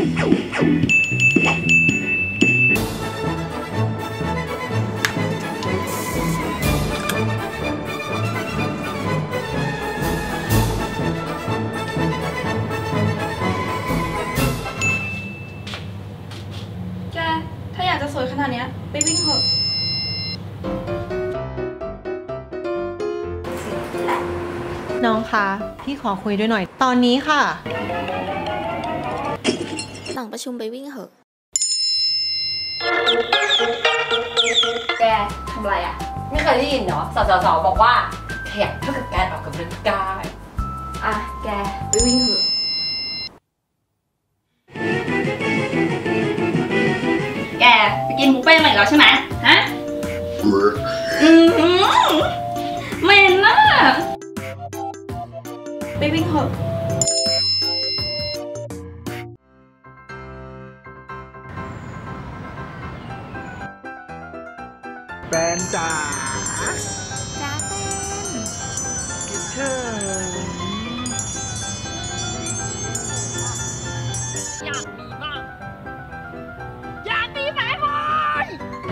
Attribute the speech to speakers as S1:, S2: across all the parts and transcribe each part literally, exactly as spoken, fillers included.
S1: แกถ้าอยากจะสวยขนาดนี้ไปวิ่งเถอะ
S2: น้องคะพี่ขอคุยด้วยหน่อยตอนนี้ค่ะ
S1: หลังประชุมไปวิ่งเถอะ
S3: แกทำอะไรอ่ะไม่เคยได้ยินเหรอสาวๆบอกว่าขยันเท่ากับการออกกำลังกายอ่ะแกไปวิ่งเถอะ
S1: แกไปกินบุฟเฟ่ต์ใหม่แล้วใช่ไหมฮะอืมเหม็นน่ะไปวิ่งเถอะ
S4: แฟนจ๋าจ้าแฟนคิดถึงอยากมีมากอยากมีแฟนบอย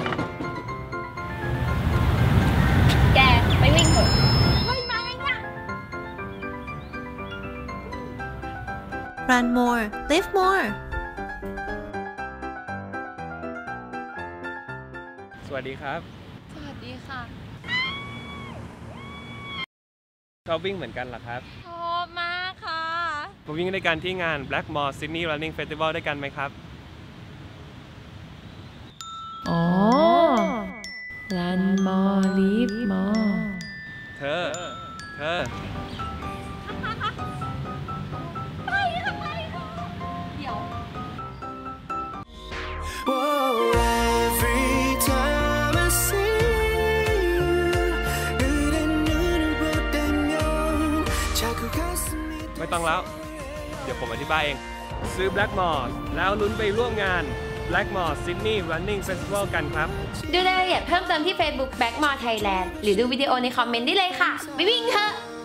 S1: แกไปวิ่งเถอะ
S4: ไม่มาไงเนี่ย
S2: Run more live more
S5: สวัสดีครับ
S1: สวัสดีค่ะ
S5: ชอบวิ่งเหมือนกันเหรอครับ
S1: ชอบมากค่ะ
S5: มาวิ่งด้วยกันที่งาน Blackmore Sydney Running Festival ด้วยกันไหมครับ
S2: อ๋อ Run more live more
S5: เธอเธอ
S1: ไปค่ะไปค่ะเดี๋ยว
S5: ไม่ต้องแล้วเดี๋ยวผมอธิบายเองซื้อ Blackmore แล้วลุ้นไปร่วมงาน Blackmore Sydney Running Festival กันครับ
S3: ดูรายละเอียดเพิ่มเติมที่ Facebook Blackmore Thailand หรือดูวิดีโอในคอมเมนต์ได้เลยค่ะไปวิ่งเถอะ